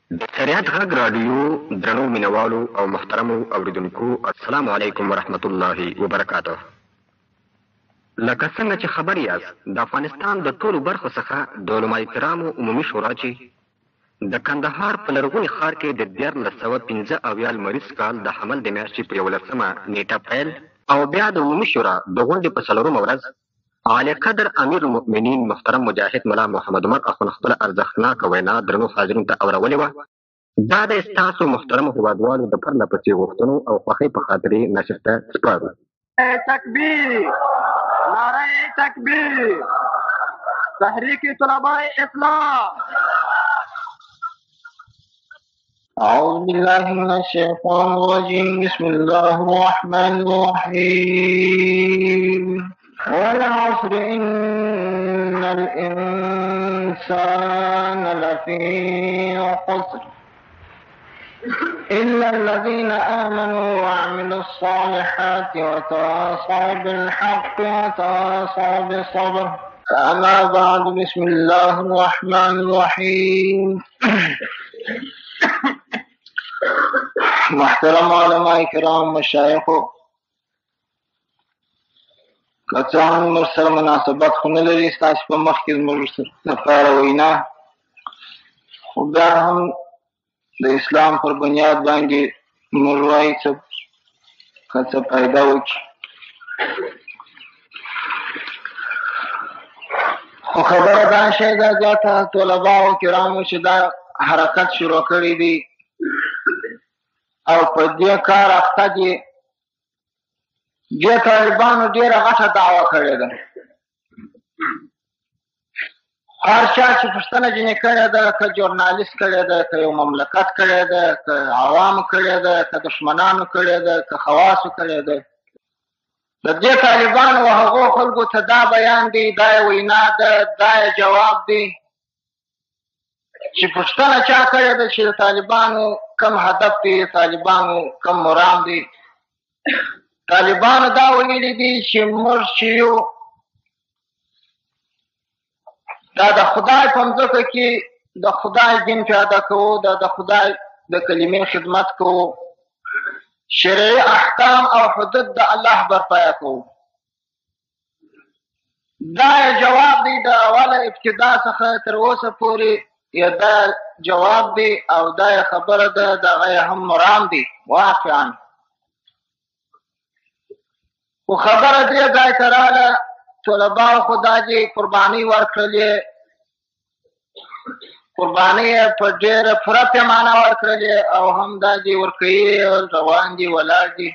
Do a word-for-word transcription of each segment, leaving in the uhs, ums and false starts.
د شریعت غږ راډیو درنو مینوالو او محترمو اوریدونکو السلام علیکم ورحمت الله وبرکاته. لکه څنګه چې خبر یاست د افغانستان د ټولو برخو څخه د علماء کرامو عمومي شورا چې د کندهار په لرغوني ښار کې د دیارلس سوه پنځه اویا لمریز کال د حمل د میاشتې په یولسمه نیټه پیل او بیا د عمومي شورا د غونډې په څلورمه ورځ اعلی قدر امیر المؤمنین محترم مجاهد ملا محمد عمر اخوند خپل ارزښتناکه وینا درنو حاضرینو ته اورولې وه. دا د ستاسو محترمو هیوادوالو د پرله پسې غوښتنو او خوښۍ په خاطرې نشر ته سپارو. تکبیر، نعره تکبیر، تحریک طلباء اسلام. أعوذ بالله من الشيطان الرجيم. بسم الله الرحمن الرحيم. والعصر إن الإنسان لفي خسر إلا الذين آمنوا وعملوا الصالحات وتواصوا بالحق وتواصوا بالصبر. أما بعد، بسم الله الرحمن الرحيم. محترم علماء کرام، مشایخ، کسان مرسل مناسبت خو نه لري ستاسو په مخ کې زموږ لپاره وینا، خو بیا هم د اسلام پر بنیاد باندې موږ وایو څه که څه پیدا وکړي. خو خبره دا شی ده زیاته طلباو کرامو چې دا حرکت شروع کړی دی او په دې کار اخته دي، دې طالبانو ډېره غټه دعوه کړې ده. هر چا چې پوښتنه ځینې کړې ده، که ژورنالیست کړې ده، که یو مملکت کړې ده، که عوامو کړې ده، که دښمنانو کړې ده، که خواصو کړې ده، د دې طالبانو او هغو خلکو ته دا بیان دی، دا یې وینا ده، دا یې جواب دی چې پوښتنه چا کړې ده چې د طالبانو کم هدف دی، طالبانو کم مرام دی. طالبانو دا ویلي دي چې موږ چې یو دا د خدای په مځکه کې د خدای دین پیاده کوو، دا د خدای د کلمې خدمت کوو، شرعي احکام او حدود د الله برپایه کوو. دا جواب دی د اوله ابتدا څخه تر اوسه پورې، یا دا جواب دی او دا خبره ده، دغه هم مرام دی واقعا. خو خبره دې ځای ته راغله، طلباو خو دا چې قربانۍ ورکړلې، قربانۍ یې په ډېره پوره پیمانه ورکړلې او هم دا چې ورکوي، روان دي، ولاړ دي.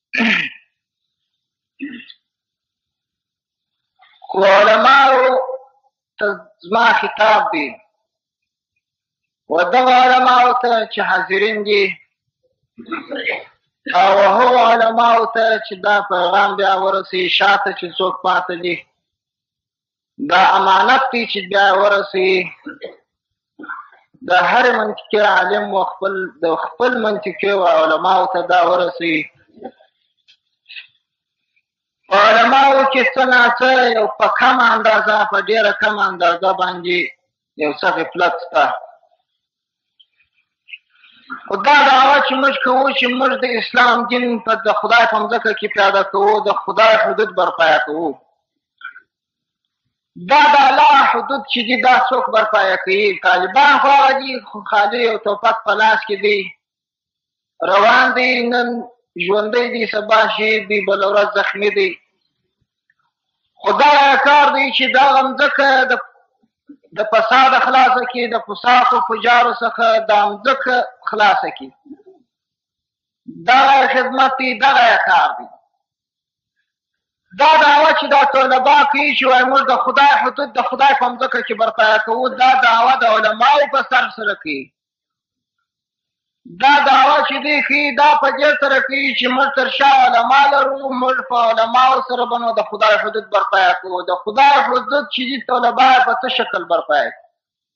خو علماو ته زما خطاب دی، و دغه علماو ته چې حاضرین دي او هغو علماو ته چې دا پیغام بیا ورسوي، شاته چې څوک پاته دي، دا امانت دی چې بیا ورسوي د هر منطقي عالم و خپل د خپل منطقي و علماو ته دا ورسوي. علماو کې څه ناڅه یو په کمه اندازه، په ډېره کمه اندازه باندې یو څه غفلت شته. خو دا دعوه چې موږ کوو چې موږ د اسلام دین په د خدای په مځکه کې پیاده کوو، د خدای حدود برپایه کوو، دا د الله حدود چې دي دا څوک برپایه کوي؟ طالبان خو هغه دي، خالي یو توپک په لاس کې دی، روان دی، نن ژوندی دی، سبا شهید دی، بله ورځ زخمي دی. خو دا کار دی چې دغه مځکه د د فساد خلاصه کی، د فساق و فجارو څخه دا مځکه خلاصه کی. دغه خدمت دی، دغه کار دی. دا دعوه چې دا طلبا کوي چې وایي موږ د خدای حدود د خدای په مځکه کې برپایه کوو، دا دعوه د علماو په سر سره کوي. دا دعوه چې دی کوي دا په دې سره کوي چې موږ تر شا علما لرو، موږ په علماو سره به نو د خدای حدود برپایه کوو. د خدای حدود چې دي طلبا په څه شکل برپایه کوي؟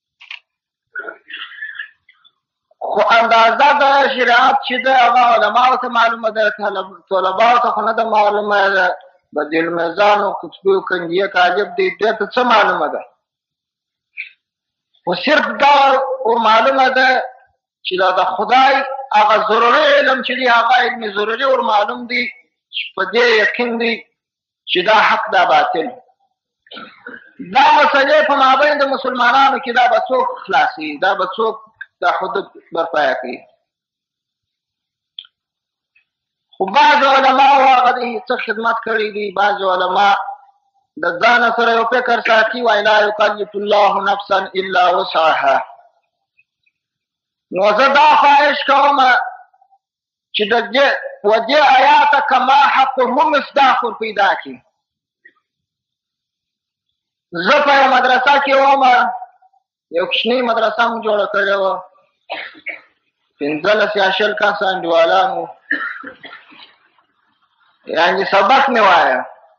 خو اندازه د شریعت چې ده هغه علماو ته معلومه ده، طلباو ته خو نه ده معلومه ده. بدیل میزان و قطبی و کنجیه تعجب دی، دې ته څه معلومه ده؟ خو صرف دا معلومه ده چې دا د خدای هغه ضروري علم چې دی هغه علم ضروري ور معلوم دی چې په دې یقین دی چې دا حق دا باطل. دا مسئلې په مابین د مسلمانانو کې دا به څوک خلاصي، دا به څوک دا حدود برپایه کوي. خو بعض علماء هغه د څه خدمت کړی دي، بعض علماء د ځان سره یو فکر ساتي وایي لا یکلف الله نفسا الا وسعها. نو زه دا خواهش کوم چې د دې و دې آیات کما حق هم مصداق پیدا کړي. زه په یو مدرسه کې وم، یو کوچنۍ مدرسه مو جوړه کړې وه، پنځلس یا شل کسه انډیوالان وو، یعنې سبق مې وایه.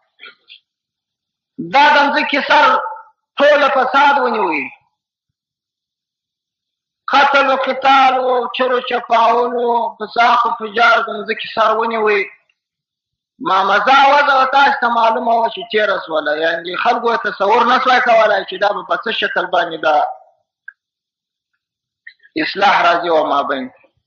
دا د مځکې سر ټوله فساد ونیوی، قتل و قتال و چر و چپاول و فساق و فجار د مځکې سر ونیوی. ما مزه وضع و تاسو ته معلومه وه چې چېرې سوله، یعنې خلکو یې تصور نه سوای کولی چې دا به په څه شکل باندې دا اصلاح راځي و مابین.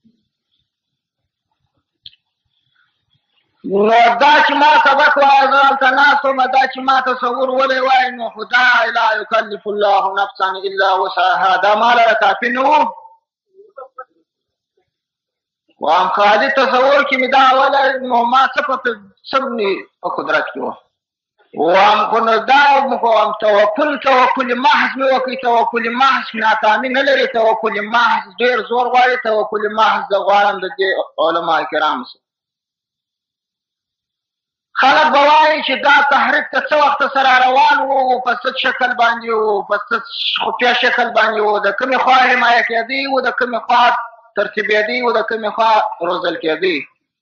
نو دا چې ما سبق وایه زه هلته ناست وم، دا چې ما تصور ولی وای نو خو دا لا یکلف الله نفسا الا وسعها دا ما لره کافي نه وو. وام خالي تصور کې مې دا اوله نو ما څه په څه په قدرت کې وه. وام خو نو دا وم توکل توکل محض مې وکړي، توکل محض ناکامي نه لري، توکل محض ډېر زور غواړي، توکل محض زه غواړم د دې علما کرامو سره. خلک به وایي چې دا تحریک ته څه وخت سره روان و، په څه شکل باندې و، په څه خفیه شکل باندې و، د کومې خوا حمایه کېدی و، د کومې خوا ترتیبېدی و، د کومې خوا روزل کېدی.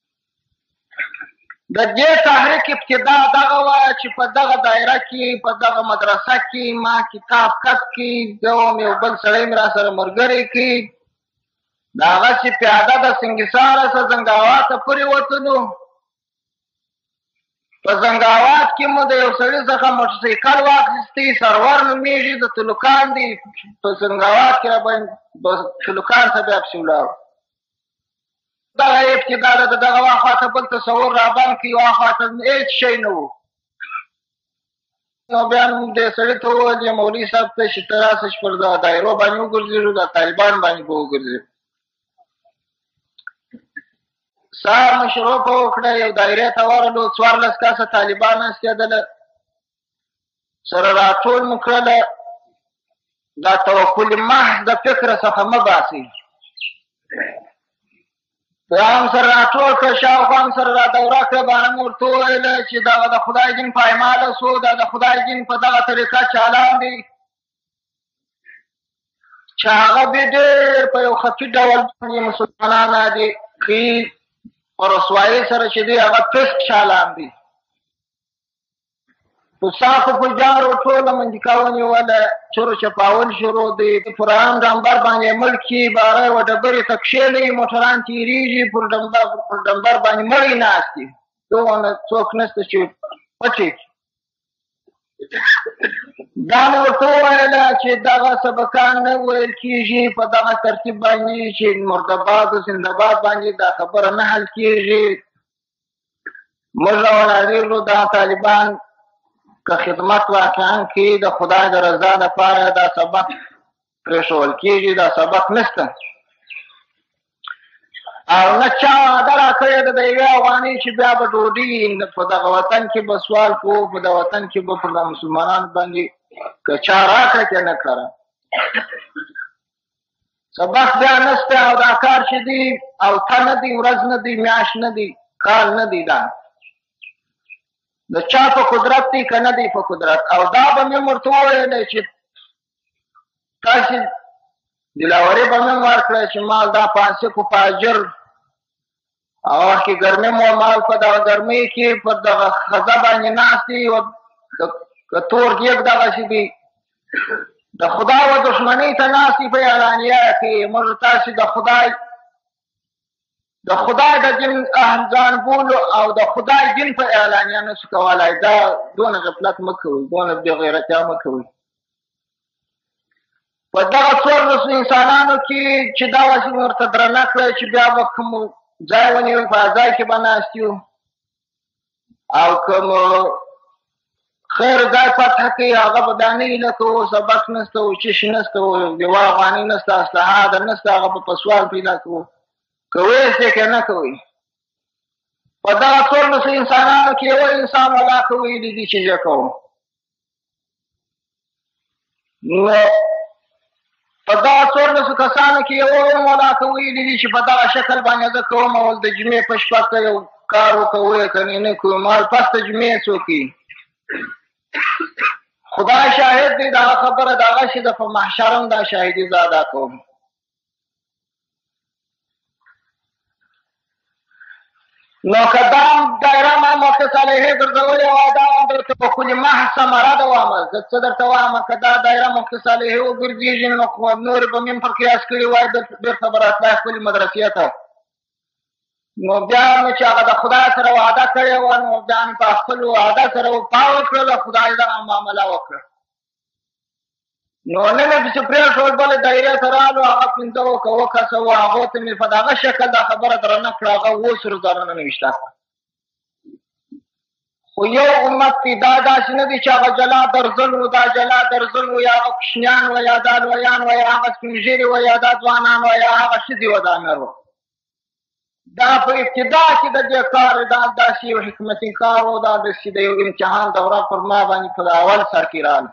د دې تحریک ابتدا دغه وه چې په دغه دایره کې په دغه مدرسه کې ما کتاب کت کې زه وم، یو بل سړی مې را سره ملګری کې، د هغسې پیاده د سنګساره څخه زنګاواته پورې وتلو. په زنګاوات کې مو د یو سړي څخه موټرسایکل واخیستی، سرور نومېږي، د تلوکان دی. په زنګاوات کې راباندې تلوکان ته بیا پسې ولاړو. دغه ابتدا ده د دغه واخواته بل تصور راباندې کړي، واخواته هېڅ شی نه و. نو بیا مو دې سړي ته وویل مولوي صاحب ته چې ته راسه چې پر دایرو باندې وګرځېږو، د طالبان باندې به وګرځېږو. سهار مو شروع په وکړه، یو دایرې ته ورغلو، څوارلس کسه طالبان ناستېدله، سره راټول مو کړله. دا توکل محض د فکره څخه مه باسئ. بیا هم سره راټول کړه، شاوخوا هم سره را دوره کړه، باره مو ورته وویله چې دغه د خدای دین پایماله سو، دا د خدای دین په دغه طریقه چالان دی چې هغه به ډېر په یو خفي ډول باندې مسلمانان دي ښي په رسوایۍ سره چې دی هغه فسق چالان دی. فساق و فجار و ټوله منطقه ونیوله، چور و چپاول شروع دی. پر عام ډمبر باندې ملکي باره و ډبرې ته کښېنوي، موټران تېرېږي، پر ډمبر باندې مړی ناست دي، دومره څوک نشته چې پټې کړي. دا مې ورته وویله چې دغه سبقان نه ویل کېږي په دغه ترتیب باندې چې مردباد و زندهباد باندې دا خبره نه حل کېږي. موږ راولاړېږو دا طالبان که خدمت واقعا کوي د خدای د رضا لپاره دا سبق پرېښول کېږي، دا سبق نشته. او نه چا وعده راکړې ده د یوې افغانۍ چې بیا به ډوډۍ په دغه وطن کې به سوال کوو، په دغه وطن کې به پر مسلمانانو باندې که چا راکړه که نه کړه سبق بیا نشته. او دا کار چې دی او ته نه دی، ورځ نه دی، میاشت نه دی، کال نه دی، دا د چا په قدرت دی که نه دی په قدرت. او دا به مې ورته وویلی چې تاسې دلاوري به مې ورکړی چې مال دا فاسق و فاجر هغه وخت کې ګرمي مو مال په دغه ګرمۍ کې پر دغه ښځه باندې ناست دي او که تور ګیګ دغسې دي د خدای و دښمنۍ ته ناست دي په اعلانیه کې. موږ تاسې د خدای د خدای د دین اهل ځان بولو او د خدای دین په اعلانیه نه شو کولی. دا دونه غفلت مه کوئ، دونه بې غیرتیا مه کوئ. په دغه څوارلسو انسانانو کې چې دا وسیله ورته درنه کړه چې بیا به کوم ځای ونیو په ځای کې به ناست یو او کوم خیر ځای فتح کوي هغه به دا نه وي لکه و سبق نسته و چشي نسته و دیوه افغاني نسته اسلحه در نسته هغه به په سوال پیدا کوو کوئ یې که نه کوئ په دغه څوارلسو انسانانو کې یو انسان ولاکه ویلي دي چې زه کوم نو په دغه څوارلسو کسانو کې یو هم ولاکه ویلي دي چې په دغه شکل باندې زه کوم او د جمعې په شپه که یو کار وکوئ که نه نه کوئ مال پس د جمعې څوک خدای شاهد دی دغه خبره دغه شي د په محشر هم دا شاهدي زه ادا کوم نو که دا دایره ما مقدس علیه ګرځولې وای دا هم درته په کلي محض ثمره ده وایم زه څه درته وایم که دا دایره مقدس علیه وګرځېږي نو نورې به مې هم پر قیاس کړي وای بېرته به راتلی خپلې مدرسې ته نو بیا مې چې هغه د خدای سره وعده کړې وه نو بیا مې په خپل وعده سره وفا وکړله خدای دغه معامله وکړه نو نه مې پسې پرېښول بلې دایرې ته رالو هغه پنځه وه که اووه کسه وه هغو ته مې په دغه شکل دا خبره درنه کړه هغه اووه سرو زره نه نوېشته خو یو امت کې دا داسې نه دي چې هغه جلا درزل و دا جلا درزل و یا هغه کوچنیان وه یا دا لویان وه یا هغه سپین ږیرې وه یا دا ځوانان وه یا هغه ښځې وه دا نر وه دا په ابتدا کې د دې کار دا داسې یو حکمتي کار و دا داسې د یو امتحان دوره پر ما باندې په اول سر کې راغله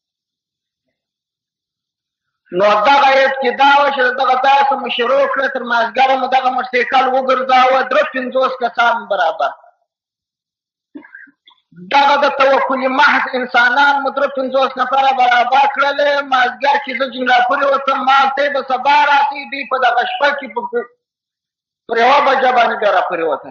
نو دغه ابتدا وه چې دغه داسې مو شروع کړه تر مازدیګره مو دغه موټرسایکل وګرځاوه درې پنځوس کسان برابر دغه د توکل محض انسانان مو درې پنځوس نفره برابر کړلې مازدیګر چې زه جمله پورې وتم مالتې به سبا راتې دوی په دغه شپه کې پر یوه بجه باندې بیا راپورې وتل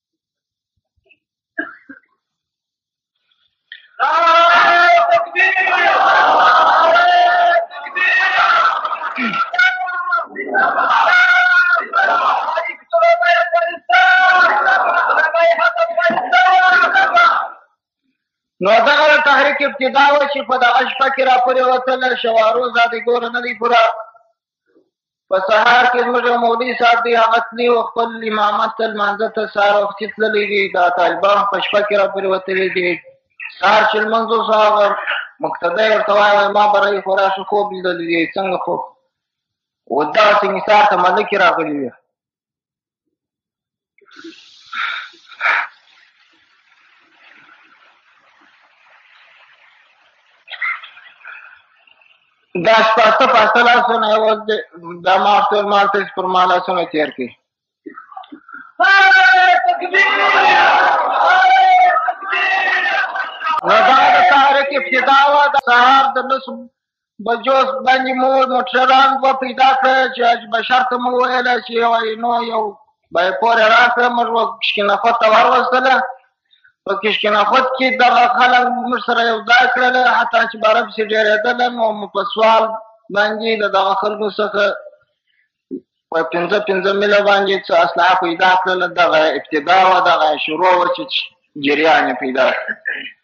نو دغه تحریک ابتدا وه چې په دغه شپه کې راپورې وتله شوارو زادې ګوره نه دی پوره په سهار کې زموږ یو مولوي صاحب دی هغه تلي و خپل امامت ته لمانځه ته سهار وختي تللی دي دا طالبان په شپه کې راپورې وتلي دي سهار چې لمونځ وسو هغه مقتدی ورته وایي ما به رایې خو راشو خوب لیدلی دی څنګه خوب و دغسې نثار ته ملکې راغلي وي دا شپاسته پاسته لاسونه یوازې دا ما ورته ویل ما ورته پر ما لاسونه تېر کړي نو دا د تحریک ابتدا وه د سهار د لسو بجو باندې مو موټران دوه پیدا کړه چې حاج بشر ته مو وویله چې نو یو به یې پورې راکړه موږ کشکینخود ته وروستله په کشکینخود کې دغه خلک موږ سره یو ځای کړله حتی چې باره پسې ډېرېدله نو مو په سوال باندې د دغه خلکو څخه په پنځه پنځه میله باندې څه اسلحه پیدا کړله دغه ابتدا وه دغه شروع وه چې جریان یې پیدا کړه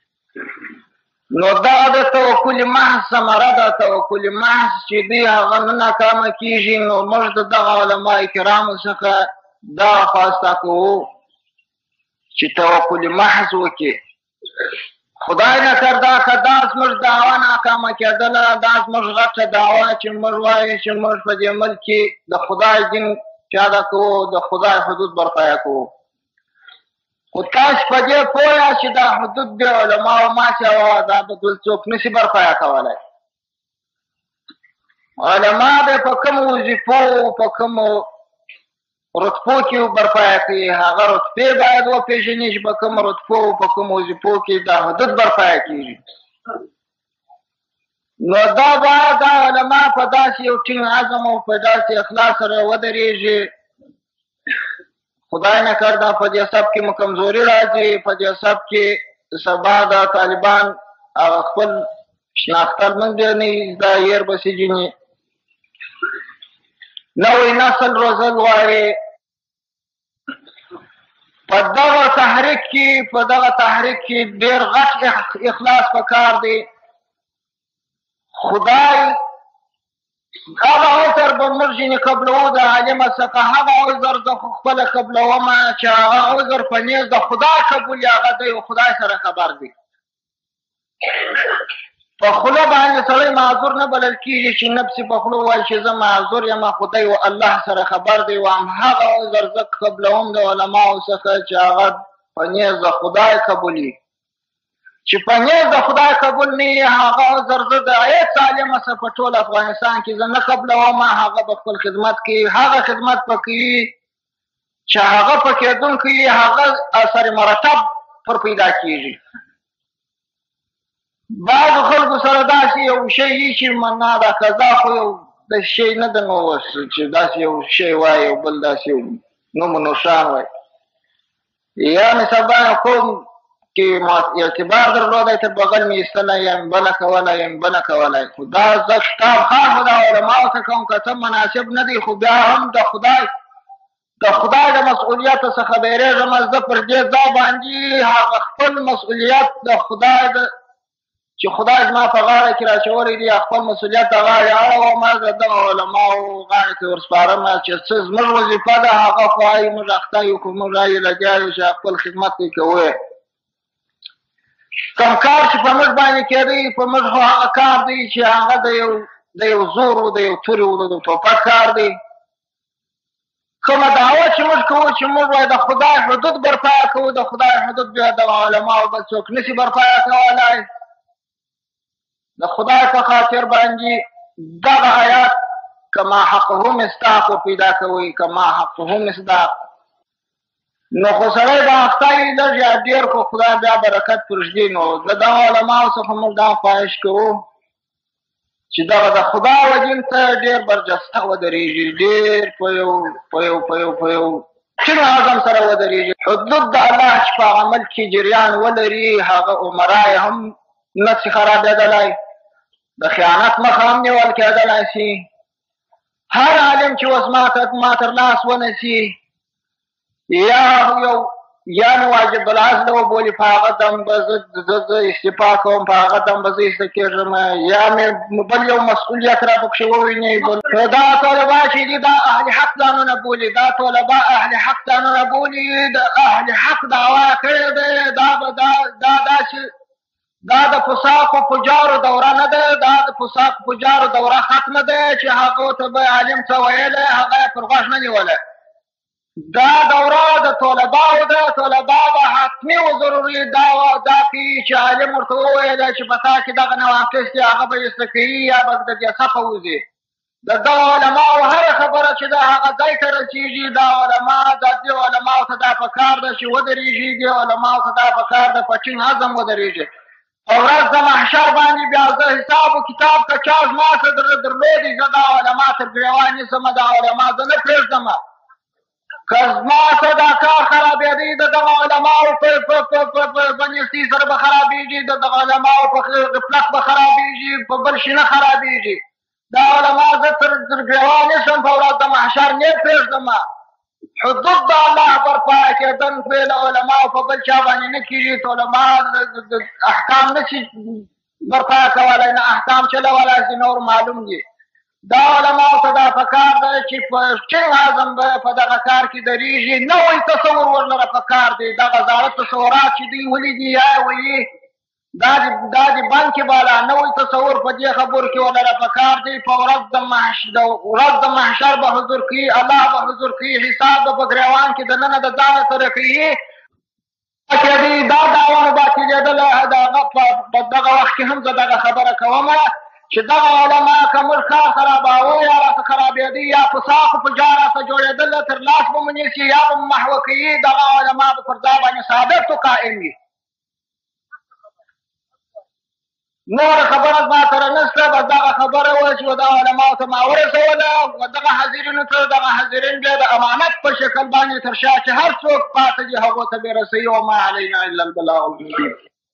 نو دغه د توکل محض ثمره ده توکل محض چې دوی هغه نه ناکامه کېږي نو موږ د دغه علما کرامو څخه دا خواسته کوو چې توکل محض وکړي خدای نکرده که دا زموږ دعوا ناکامه کېدله دا زموږ غټه دعوا چې موږ وایو چې موږ په دې ملک کې د خدای دین پیاده کوو د خدای حدود برپایه کوو خو تاسو په دې پوه یاست چې دا حدود د علماو ماتې وه دا به بل څوک نشي برپایه کولی علما به په کومو وظیفو په کومو رتبو کې برپایه کوي هغه رتبې باید وپېژني چې په کومو رتبو په کومو وظیفو کې دا حدود برپایه کېږي نو دا باید دا علما په داسې یو ټینګ عزم او په داسې اخلاص سره ودرېږي خدای نکرده په دې سب کې مو کمزوري راځي په دې سب کې سبا دا طالبان هغه خپل شناختل من دی نه دا ير بسې جنې نوې نسل روزل غواړي په دغه تحریک کې په دغه تحریک کې ډېر غټ اخلاص پکار دی خدای هغه عذر به موږ ځینې قبلوو د عالمه څخه هغه عذر زه خو خپله قبلومه چې هغه عذر په نیز د خدای قبول یې هغه دی خدای سره خبر دی. په خوله باندې سړی معذور نه بلل کېږي چې نفس په خوله ووایي چې زه معذور یم خدای و الله سره خبر دی. و همهغه عذر زه قبلوم د علماو څخه چې هغه په نیز د خدای قبول وي، چې په نیز د خدای قبول نه وي هغه عذر زه د هیڅ عالمه څه په ټول افغانستان کې زه نه قبلوم. هغه په خپل خدمت کې هغه خدمت په کوي چې هغه په کېدونکی هغه اثر مرتب پر پیدا کېږي. بعضو خلکو سره داسې یو شی وي چې منا دا قضا خو یو د شی نه ده نو اوس چې داسې یو شی وایي او بل داسې یو نوم و نوشان وایي. یا مې سبا کوم کې اعتبار درلودی تر بغل مې ایستلی یا مې بله کولی یا مې بله کولی، خو دا زه کتاب خاص به دا علماو ته کوم که څه مناسب نه دی، خو بیا هم د خدای د خدای د مسؤلیت څخه بیریږم. زه پر دې ځای باندې هغه خپل مسؤلیت د خدای د چې خدای زما په غاړه کې راچولی دی خپل مسؤلیت د غاړې اړوم. زه دغه علماو غاړې ته ورسپارم چې څه زموږ وظیفه ده هغه خو وایي موږ اخته یو که موږ رایې لګیا یو چې خپل خدمت یې کوی. کوم کار چې په موږ باندې کېدی په موږ خو هغه کار دی چې هغه د یو د یو زور و د یو تورې و د ټوپک کار دی. کومه دعوه چې موږ کوو چې موږ وایي د خدای حدود برپایه کوو، د خدای حدود بیا د علماو بل څوک نشي برپایه کولی. د خدای په خاطر باندې دغه آیات کما حقه مصداق پیدا کوي، کما حقه مصداق. نو خو سړی به اخته وي لږ یا ډېر، خو خدای بیا برکت پرږدي. نو د دغه علماو څخه موږ دا خواهش کوو چې دغه د خدای و دین ته ډېر برجسته ودرېږي، ډېر په یو په یو په یو په یو ټینګ عزم سره ودرېږي. حدود د الله چې په عمل کې جریان ولري هغه عمره یې هم نه شي خرابېدلی، د خیانت مخه هم نیول کېدلی شي. هر عالم چې اوس ما تر لاس ونیسي یا یو یا مې واجب العزل وبولي په هغه دم به زه استعفا کوم، په هغه دم به زه ایسته کېږم، یا مې بل یو مسؤلیت را پکښې وویني. دا طلبا چې دي دا اهل حق ځانونه بولي، دا طلبا اهل حق ځانونه بولي، د اهل حق دعوا کړې ده. دا به دا داسې دا د فساقو فجارو دوره نه ده، دا د فساقو فجارو دوره ختمه ده چې هغو ته به عالم څه ویلی هغه یې پر غوږ نه نیولی. دا دوره د طلباو ده، طلبا به حتمي و ضروري دا کوي چې عالم ورته وویلی چې په تا کې دغه نواقص دي هغه به ایسته کوي یا به د دې څخه وځي. د دغه علماو هره خبره چې ده هغه ځای ته رسېږي. دا علما د دې علماو ته دا پکار ده چې ودرېږي، دې علماو ته دا پکار ده په ټینګ عزم ودرېږي. په ورځ د محشر باندې بیا زه حساب و کتاب که چا زما څه درلودي زه دا علما تر ګرېوان نیسم، دا علما زه نه پرېږدم. که زما څه دا کار خرابېدی د دغه علماو په بنیستي سره به خرابېږي، د دغه علماو په غفلت به خرابېږي، په بل شي نه خرابېږي. دا علما زه تر ګرېوان نیسم، په ورځ د محشر نه پرېږدم. حدود د الله برپایه کېدن خو یې له علماو په بل چا باندې نه کېږي. علما احکام نه شي برپایه کولی، نه احکام چلولی شي، نور معلوم دي. دا علماو ته دا پکار ده چې په ټینګ عزم به په دغه کار کې درېږي. نوی تصور ورلره پکار دی. دغه زاړه تصورات چې دوی ولیدي یا یې ویي دا د بند کې بالا نوی تصور په دې خبرو کې ورلره پکار دی. په ورځ د محشر به حضور کوي، الله به حضور کوي، حساب به په ګرېوان کې دننه د ځانه سره کوي. دا دعوه به کېدله په دغه وخت کې هم زه دغه خبره کوم چې دغه علما که موږ کار خراباوه یا راته خرابېدی یا فساق و فجار راته جوړېدل تر لاس به مو نیسي یا به مو محوه کوي، دغه علما به پر ځای باندې ثابت و قائم وي. نوره خبره زما سره نشته، بس دغه خبره وه چې دغه علماو ته ما ورسوله. دغه حاضرینو ته دغه حاضرین بیا د امانت په شکل باندې تر شا چې هر څوک پاته دي هغو ته بې رسوي. وما علینا الا البلاغ المبین.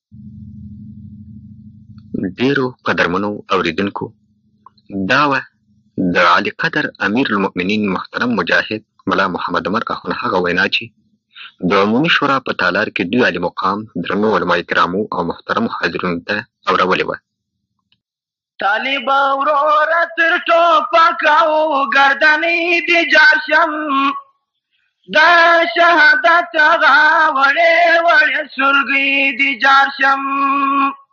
ډیرو قدرمنو اوریدونکو، دا وه د عالي قدر امیر المؤمنین محترم مجاهد ملا محمد عمر اخوند هغه وینا چې د عمومي شورا په تالار کې دوی عالي مقام درنو علما کرامو او محترمو حاضرینو ته اورولې وه. طالب ورور تر ټوپک او ګردنې دي جار شم دا شهادت هغه وړې وړې سلګۍ دي جار شم